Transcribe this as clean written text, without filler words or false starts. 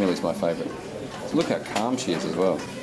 Millie's my favourite. So look how calm she is as well.